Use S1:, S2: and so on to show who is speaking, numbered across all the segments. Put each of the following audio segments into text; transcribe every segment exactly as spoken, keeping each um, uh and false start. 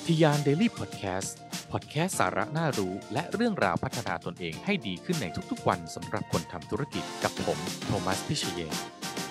S1: ทียานเดลี่พอดแคสต์พอดแคสต์สาระน่ารู้และเรื่องราวพัฒนาตนเองให้ดีขึ้นในทุกๆวันสำหรับคนทำธุรกิจกับผมโทมัสพิเชยง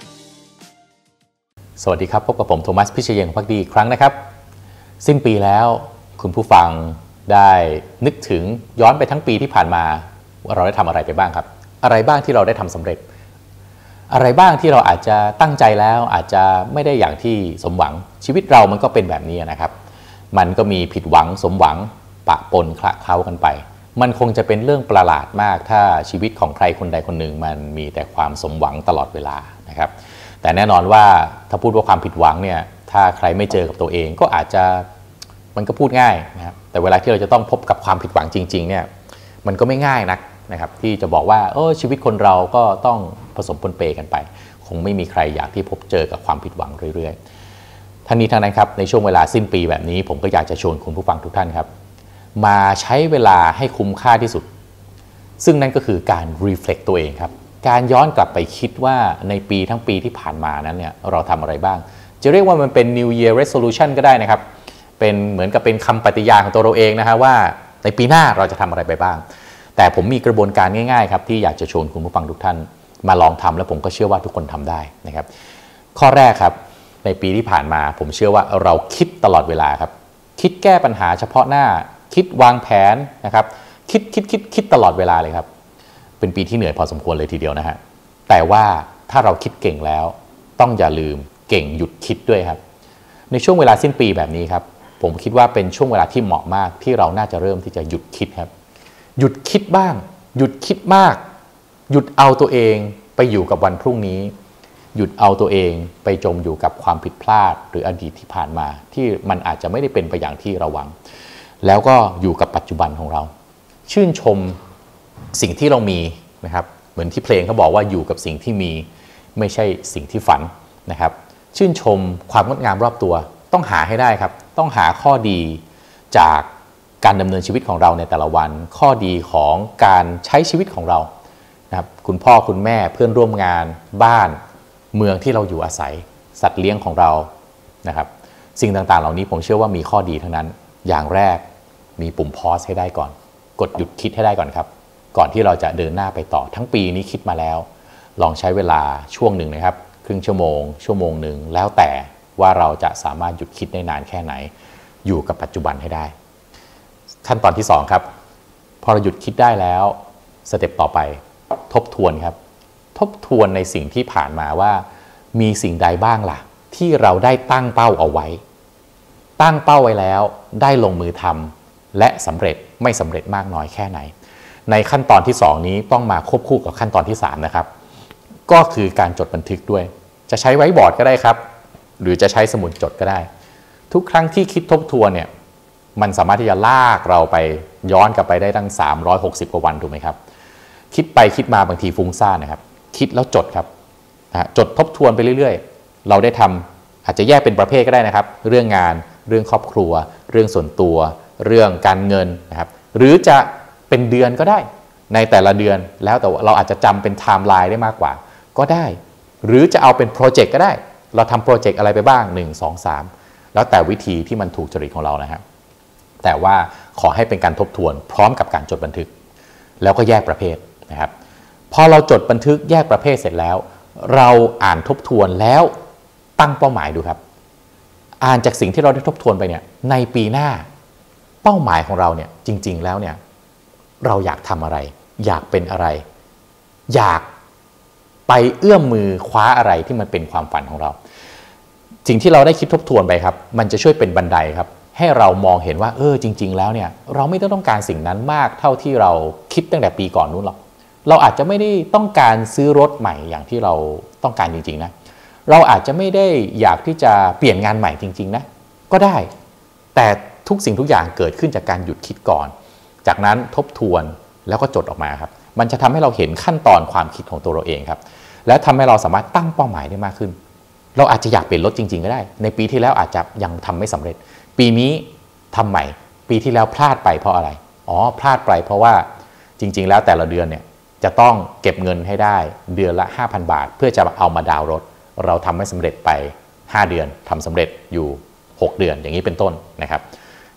S2: สวัสดีครับพบกับผมโทมัสพิเชยงภักดีอีกครั้งนะครับสิ้นปีแล้วคุณผู้ฟังได้นึกถึงย้อนไปทั้งปีที่ผ่านมาว่าเราได้ทำอะไรไปบ้างครับอะไรบ้างที่เราได้ทำสำเร็จอะไรบ้างที่เราอาจจะตั้งใจแล้วอาจจะไม่ได้อย่างที่สมหวังชีวิตเรามันก็เป็นแบบนี้นะครับมันก็มีผิดหวังสมหวังปะปนคละเคล้ากันไปมันคงจะเป็นเรื่องประหลาดมากถ้าชีวิตของใครคนใดคนหนึ่งมันมีแต่ความสมหวังตลอดเวลานะครับแต่แน่นอนว่าถ้าพูดว่าความผิดหวังเนี่ยถ้าใครไม่เจอกับตัวเองก็อาจจะมันก็พูดง่ายนะครับแต่เวลาที่เราจะต้องพบกับความผิดหวังจริงๆเนี่ยมันก็ไม่ง่ายนักนะครับที่จะบอกว่าเออชีวิตคนเราก็ต้องผสมปนเปกันไปคงไม่มีใครอยากที่พบเจอกับความผิดหวังเรื่อยๆทั้งนี้ทั้งนั้นครับในช่วงเวลาสิ้นปีแบบนี้ผมก็อยากจะชวนคุณผู้ฟังทุกท่านครับมาใช้เวลาให้คุ้มค่าที่สุดซึ่งนั่นก็คือการ reflect ตัวเองครับการย้อนกลับไปคิดว่าในปีทั้งปีที่ผ่านมานั้นเนี่ยเราทำอะไรบ้างจะเรียกว่ามันเป็น New Year Resolution ก็ได้นะครับเป็นเหมือนกับเป็นคำปฏิญาณของตัวเราเองนะฮะว่าในปีหน้าเราจะทำอะไรไปบ้างแต่ผมมีกระบวนการง่ายๆครับที่อยากจะชวนคุณผู้ฟังทุกท่านมาลองทำแล้วผมก็เชื่อว่าทุกคนทำได้นะครับข้อแรกครับในปีที่ผ่านมาผมเชื่อว่าเราคิดตลอดเวลาครับคิดแก้ปัญหาเฉพาะหน้าคิดวางแผนนะครับคิดคิดคิดคิดตลอดเวลาเลยครับเป็นปีที่เหนื่อยพอสมควรเลยทีเดียวนะฮะแต่ว่าถ้าเราคิดเก่งแล้วต้องอย่าลืมเก่งหยุดคิดด้วยครับในช่วงเวลาสิ้นปีแบบนี้ครับผมคิดว่าเป็นช่วงเวลาที่เหมาะมากที่เราน่าจะเริ่มที่จะหยุดคิดครับหยุดคิดบ้างหยุดคิดมากหยุดเอาตัวเองไปอยู่กับวันพรุ่งนี้หยุดเอาตัวเองไปจมอยู่กับความผิดพลาดหรืออดีตที่ผ่านมาที่มันอาจจะไม่ได้เป็นไปอย่างที่เราหวังแล้วก็อยู่กับปัจจุบันของเราชื่นชมสิ่งที่เรามีนะครับเหมือนที่เพลงเขาบอกว่าอยู่กับสิ่งที่มีไม่ใช่สิ่งที่ฝันนะครับชื่นชมความงดงามรอบตัวต้องหาให้ได้ครับต้องหาข้อดีจากการดำเนินชีวิตของเราในแต่ละวันข้อดีของการใช้ชีวิตของเรานะครับคุณพ่อคุณแม่เพื่อนร่วมงานบ้านเมืองที่เราอยู่อาศัยสัตว์เลี้ยงของเรานะครับสิ่งต่างๆเหล่านี้ผมเชื่อว่ามีข้อดีทั้งนั้นอย่างแรกมีปุ่มพอสให้ได้ก่อนกดหยุดคิดให้ได้ก่อนครับก่อนที่เราจะเดินหน้าไปต่อทั้งปีนี้คิดมาแล้วลองใช้เวลาช่วงหนึ่งนะครับครึ่งชั่วโมงชั่วโมงหนึ่งแล้วแต่ว่าเราจะสามารถหยุดคิดได้นานแค่ไหนอยู่กับปัจจุบันให้ได้ขั้นตอนที่สองครับพอเราหยุดคิดได้แล้วสเต็ปต่อไปทบทวนครับทบทวนในสิ่งที่ผ่านมาว่ามีสิ่งใดบ้างล่ะที่เราได้ตั้งเป้าเอาไว้ตั้งเป้าไว้แล้วได้ลงมือทำและสำเร็จไม่สำเร็จมากน้อยแค่ไหนในขั้นตอนที่สองนี้ต้องมาควบคู่กับขั้นตอนที่สามนะครับก็คือการจดบันทึกด้วยจะใช้ไว้บอร์ดก็ได้ครับหรือจะใช้สมุดจดก็ได้ทุกครั้งที่คิดทบทวนเนี่ยมันสามารถที่จะลากเราไปย้อนกลับไปได้ตั้งสามร้อยหกสิบกว่าวันถูกไหมครับคิดไปคิดมาบางทีฟุ้งซ่านนะครับคิดแล้วจดครับนะจดทบทวนไปเรื่อยๆเราได้ทำอาจจะแยกเป็นประเภทก็ได้นะครับเรื่องงานเรื่องครอบครัวเรื่องส่วนตัวเรื่องการเงินนะครับหรือจะเป็นเดือนก็ได้ในแต่ละเดือนแล้วแต่เราอาจจะจำเป็นไทม์ไลน์ได้มากกว่าก็ได้หรือจะเอาเป็นโปรเจกต์ก็ได้เราทำโปรเจกต์อะไรไปบ้างหนึ่ง สอง สามแล้วแต่วิธีที่มันถูกจริตของเรานะครับแต่ว่าขอให้เป็นการทบทวนพร้อมกับการจดบันทึกแล้วก็แยกประเภทนะครับพอเราจดบันทึกแยกประเภทเสร็จแล้วเราอ่านทบทวนแล้วตั้งเป้าหมายดูครับอ่านจากสิ่งที่เราได้ทบทวนไปเนี่ยในปีหน้าเป้าหมายของเราเนี่ยจริงๆแล้วเนี่ยเราอยากทำอะไรอยากเป็นอะไรอยากไปเอื้อมมือคว้าอะไรที่มันเป็นความฝันของเราสิ่งที่เราได้คิดทบทวนไปครับมันจะช่วยเป็นบันไดครับให้เรามองเห็นว่าเออจริงๆแล้วเนี่ยเราไม่ต้องการสิ่งนั้นมากเท่าที่เราคิดตั้งแต่ปีก่อนนู้นหรอกเราอาจจะไม่ได้ต้องการซื้อรถใหม่อย่างที่เราต้องการจริงๆนะเราอาจจะไม่ได้อยากที่จะเปลี่ยนงานใหม่จริงๆนะก็ได้แต่ทุกสิ่งทุกอย่างเกิดขึ้นจากการหยุดคิดก่อนจากนั้นทบทวนแล้วก็จดออกมาครับมันจะทำให้เราเห็นขั้นตอนความคิดของตัวเราเองครับและทำให้เราสามารถตั้งเป้าหมายได้มากขึ้นเราอาจจะอยากเปลี่ยนรถจริงๆก็ได้ในปีที่แล้วอาจจะยังทำไม่สำเร็จปีนี้ทำใหม่ปีที่แล้วพลาดไปเพราะอะไรอ๋อพลาดไปเพราะว่าจริงๆแล้วแต่ละเดือนเนี่ยจะต้องเก็บเงินให้ได้เดือนละ ห้าพัน บาทเพื่อจะเอามาดาวน์รถเราทำไม่สำเร็จไปห้าเดือนทำสำเร็จอยู่หกเดือนอย่างนี้เป็นต้นนะครับ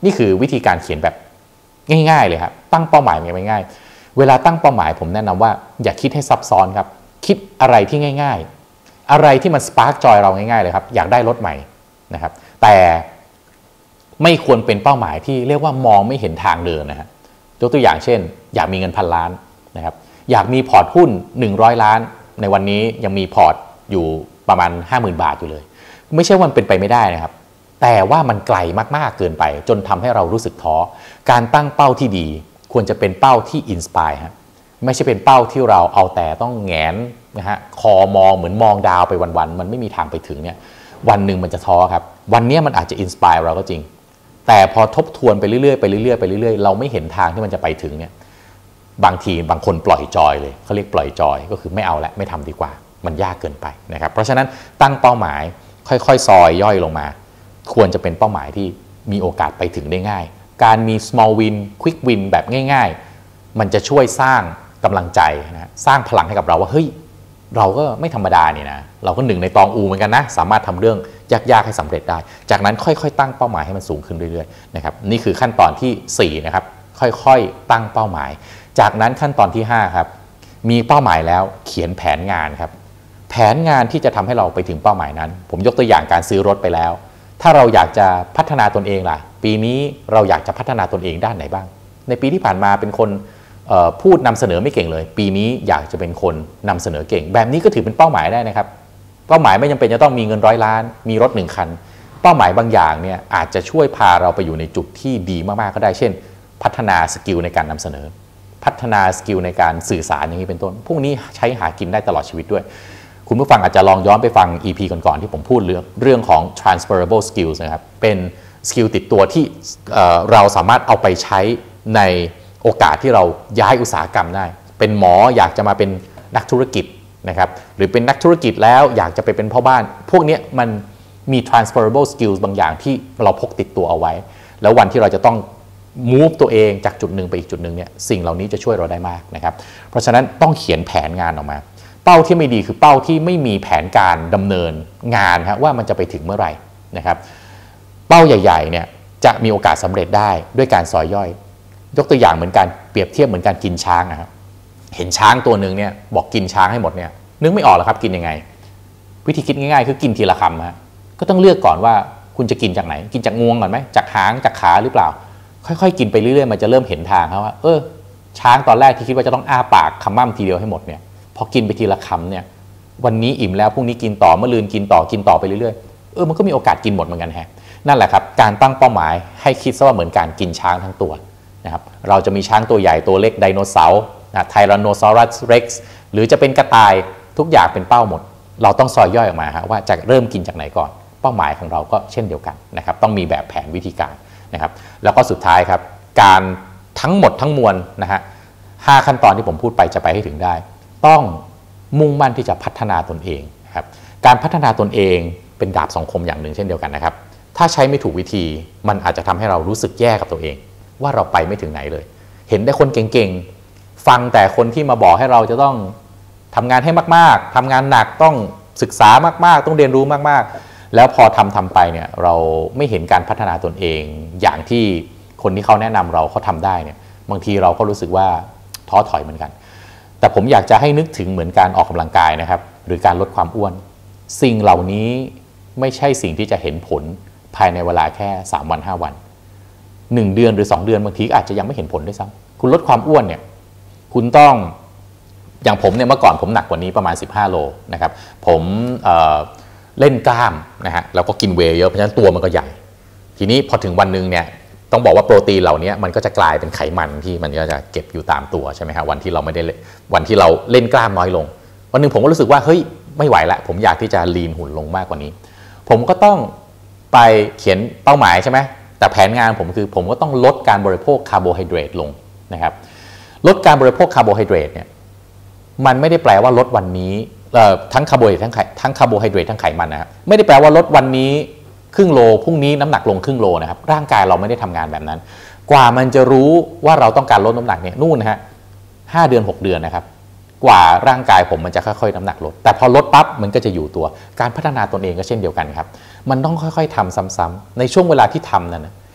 S2: นี่คือวิธีการเขียนแบบง่ายๆเลยครับตั้งเป้าหมายง่ายๆเวลาตั้งเป้าหมายผมแนะนำว่าอย่าคิดให้ซับซ้อนครับคิดอะไรที่ง่ายๆอะไรที่มันสปาร์กจอยเราง่ายๆเลยครับอยากได้รถใหม่นะครับแต่ไม่ควรเป็นเป้าหมายที่เรียกว่ามองไม่เห็นทางเดินนะฮะยกตัวอย่างเช่นอยากมีเงินพันล้านนะครับอยากมีพอร์ตหุ้นหนึ่งร้อยล้านในวันนี้ยังมีพอร์ตอยู่ประมาณ ห้าหมื่น บาทอยู่เลยไม่ใช่ว่ามันเป็นไปไม่ได้นะครับแต่ว่ามันไกลมากๆเกินไปจนทำให้เรารู้สึกท้อการตั้งเป้าที่ดีควรจะเป็นเป้าที่อินสไปร์ฮะไม่ใช่เป็นเป้าที่เราเอาแต่ต้องแงนนะฮะคอมองเหมือนมองดาวไปวันๆมันไม่มีทางไปถึงเนี่ยวันหนึ่งมันจะท้อครับวันนี้มันอาจจะอินสไปร์เราก็จริงแต่พอทบทวนไปเรื่อยๆไปเรื่อยๆไปเรื่อยๆเราไม่เห็นทางที่มันจะไปถึงเนี่ยบางทีบางคนปล่อยจอยเลยเขาเรียกปล่อยจอยก็คือไม่เอาละไม่ทำดีกว่ามันยากเกินไปนะครับเพราะฉะนั้นตั้งเป้าหมายค่อยๆซอยย่อยลงมาควรจะเป็นเป้าหมายที่มีโอกาสไปถึงได้ง่ายการมี small win quick win แบบง่ายๆมันจะช่วยสร้างกำลังใจนะสร้างพลังให้กับเราว่าเฮ้ยเราก็ไม่ธรรมดานี่นะเราก็หนึ่งในตองอูเหมือนกันนะสามารถทำเรื่องยากๆให้สำเร็จได้จากนั้นค่อยๆตั้งเป้าหมายให้มันสูงขึ้นเรื่อยๆนะครับนี่คือขั้นตอนที่สี่นะครับค่อยๆตั้งเป้าหมายจากนั้นขั้นตอนที่ห้าครับมีเป้าหมายแล้วเขียนแผนงานครับแผนงานที่จะทำให้เราไปถึงเป้าหมายนั้นผมยกตัวอย่างการซื้อรถไปแล้วถ้าเราอยากจะพัฒนาตนเองล่ะปีนี้เราอยากจะพัฒนาตนเองด้านไหนบ้างในปีที่ผ่านมาเป็นคนพูดนำเสนอไม่เก่งเลยปีนี้อยากจะเป็นคนนำเสนอเก่งแบบนี้ก็ถือเป็นเป้าหมายได้นะครับเป้าหมายไม่จำเป็นจะต้องมีเงินร้อยล้านมีรถหนึ่งคันเป้าหมายบางอย่างเนี่ยอาจจะช่วยพาเราไปอยู่ในจุดที่ดีมากๆก็ได้เช่นพัฒนาสกิลในการนำเสนอพัฒนาสกิลในการสื่อสารอย่างนี้เป็นต้นพวกนี้ใช้หากินได้ตลอดชีวิตด้วยคุณผู้ฟังอาจจะลองย้อนไปฟัง อี พี ก่อนๆที่ผมพูดเรื่องเรื่องของ transferable skills นะครับเป็นสกิลติดตัวที่เอ่อเราสามารถเอาไปใช้ในโอกาสที่เราย้ายอุตสาหกรรมได้เป็นหมออยากจะมาเป็นนักธุรกิจนะครับหรือเป็นนักธุรกิจแล้วอยากจะไปเป็นพ่อบ้านพวกนี้มันมี transferable skills บางอย่างที่เราพกติดตัวเอาไว้แล้ววันที่เราจะต้อง move ตัวเองจากจุดหนึ่งไปอีกจุดหนึ่งเนี่ยสิ่งเหล่านี้จะช่วยเราได้มากนะครับเพราะฉะนั้นต้องเขียนแผนงานออกมาเป้าที่ไม่ดีคือเป้าที่ไม่มีแผนการดำเนินงานครับว่ามันจะไปถึงเมื่อไหร่นะครับเป้าใหญ่ๆเนี่ยจะมีโอกาสสำเร็จได้ด้วยการซอยย่อยยกตัวอย่างเหมือนกันเปรียบเทียบเหมือนการกินช้างนะครับเห็นช้างตัวหนึ่งเนี่ยบอกกินช้างให้หมดเนี่ยนึกไม่ออกหรอกครับกินยังไงวิธีคิดง่ายๆคือกินทีละคำฮะก็ต้องเลือกก่อนว่าคุณจะกินจากไหนกินจากงวงก่อนไหมจากหางจากขาหรือเปล่าค่อยๆกินไปเรื่อยๆมันจะเริ่มเห็นทางครับว่าเออช้างตอนแรกที่คิดว่าจะต้องอ้าปากคำม่ำทีเดียวให้หมดเนี่ยพอกินไปทีละคำเนี่ยวันนี้อิ่มแล้วพรุ่งนี้กินต่อเมื่อลืนกินต่อกินต่อไปเรื่อยๆเออมันก็มีโอกาสกินหมดเหมือนกันแฮะนั่นแหละครับการตั้งเป้าหมายให้คิดซะว่าเหมือนการกินช้างทั้งตัวนะครับเราจะมีช้างตัวใหญ่ตัวเล็กไดโนเสาร์นะไทแรนโนซอรัสเร็กซ์หรือจะเป็นกระต่ายทุกอย่างเป็นเป้าหมดเราต้องซอยย่อยออกมาฮะว่าจะเริ่มกินจากไหนก่อนเป้าหมายของเราก็เช่นเดียวกันนะครับต้องมีแบบแผนวิธีการนะครับแล้วก็สุดท้ายครับการทั้งหมดทั้งมวลนะฮะห้าขั้นตอนที่ผมพูดไปจะไปให้ถึงได้ต้องมุ่งมั่นที่จะพัฒนาตนเองครับการพัฒนาตนเองเป็นดาบสองคมอย่างหนึ่งเช่นเดียวกันนะครับถ้าใช้ไม่ถูกวิธีมันอาจจะทำให้เรารู้สึกแย่กับตัวเองว่าเราไปไม่ถึงไหนเลยเห็นได้คนเก่งๆฟังแต่คนที่มาบอกให้เราจะต้องทำงานให้มากๆทำงานหนักต้องศึกษามากๆต้องเรียนรู้มากๆแล้วพอทำทำไปเนี่ยเราไม่เห็นการพัฒนาตนเองอย่างที่คนที่เขาแนะนำเราเขาทำได้เนี่ยบางทีเราก็รู้สึกว่าท้อถอยเหมือนกันแต่ผมอยากจะให้นึกถึงเหมือนการออกกำลังกายนะครับหรือการลดความอ้วนสิ่งเหล่านี้ไม่ใช่สิ่งที่จะเห็นผลภายในเวลาแค่สามวันห้าวันหนึ่งเดือนหรือสองเดือนบางทีอาจจะยังไม่เห็นผลด้วยซ้ำคุณลดความอ้วนเนี่ยคุณต้องอย่างผมเนี่ยเมื่อก่อนผมหนักกว่านี้ประมาณสิบห้าโลนะครับผมเอ่อเล่นกล้ามนะฮะแล้วก็กินเวย์เยอะเพราะฉะนั้นตัวมันก็ใหญ่ทีนี้พอถึงวันนึงเนี่ยต้องบอกว่าโปรตีนเหล่านี้มันก็จะกลายเป็นไขมันที่มันก็จะเก็บอยู่ตามตัวใช่ไหมฮะวันที่เราไม่ได้วันที่เราเล่นกล้ามน้อยลงวันนึงผมก็รู้สึกว่าเฮ้ยไม่ไหวละผมอยากที่จะลีนหุ่นลงมากกว่านี้ผมก็ต้องไปเขียนเป้าหมายใช่ไหมแต่แผนงานผมคือผมก็ต้องลดการบริโภคคาร์โบไฮเดรตลงนะครับลดการบริโภคคาร์โบไฮเดรตเนี่ยมันไม่ได้แปลว่าลดวันนี้ทั้งคาร์โบไฮเดรตทั้งทั้งคาร์โบไฮเดรตทั้งไขมันนะครับไม่ได้แปลว่าลดวันนี้ครึ่งโลพรุ่งนี้น้ำหนักลงครึ่งโลนะครับร่างกายเราไม่ได้ทำงานแบบนั้นกว่ามันจะรู้ว่าเราต้องการลดน้ำหนักเนี่ยนู่นนะฮะห้าเดือนหกเดือนนะครับกว่าร่างกายผมมันจะค่อยๆน้ำหนักลดแต่พอลดปั๊บมันก็จะอยู่ตัวการพัฒนาตนเองก็เช่นเดียวกันครับมันต้องค่อยๆทำซ้ำๆในช่วงเวลาที่ทำนั้นนะ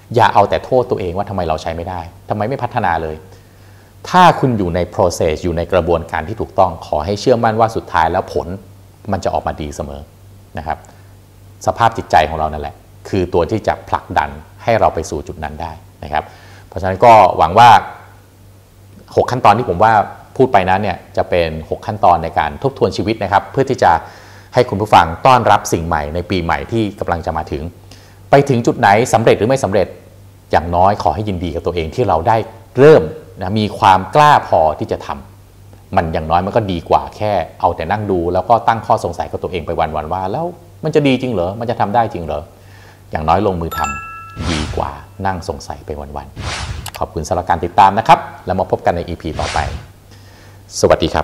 S2: อย่าเอาแต่โทษตัวเองว่าทำไมเราใช้ไม่ได้ทำไมไม่พัฒนาเลยถ้าคุณอยู่ใน process อยู่ในกระบวนการที่ถูกต้องขอให้เชื่อมั่นว่าสุดท้ายแล้วผลมันจะออกมาดีเสมอนะครับสภาพจิตใจของเรานั่นแหละคือตัวที่จะผลักดันให้เราไปสู่จุดนั้นได้นะครับเพราะฉะนั้นก็หวังว่าหกขั้นตอนที่ผมว่าพูดไปนั้นเนี่ยจะเป็นหกขั้นตอนในการทบทวนชีวิตนะครับเพื่อที่จะให้คุณผู้ฟังต้อนรับสิ่งใหม่ในปีใหม่ที่กำลังจะมาถึงไปถึงจุดไหนสำเร็จหรือไม่สำเร็จอย่างน้อยขอให้ยินดีกับตัวเองที่เราได้เริ่มนะมีความกล้าพอที่จะทำมันอย่างน้อยมันก็ดีกว่าแค่เอาแต่นั่งดูแล้วก็ตั้งข้อสงสัยกับตัวเองไปวันๆว่าแล้วมันจะดีจริงเหรอมันจะทำได้จริงเหรออย่างน้อยลงมือทำดีกว่านั่งสงสัยไปวันๆขอบคุณสำหรับการติดตามนะครับแล้วมาพบกันใน อี พี ต่อไปสวัสดีครับ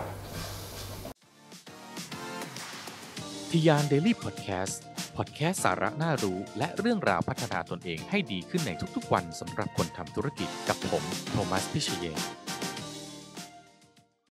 S1: ทียาน Daily Podcast Podcast สาระน่ารู้และเรื่องราวพัฒนาตนเองให้ดีขึ้นในทุกๆวันสำหรับคนทำธุรกิจกับผมโทมัสพิเชยน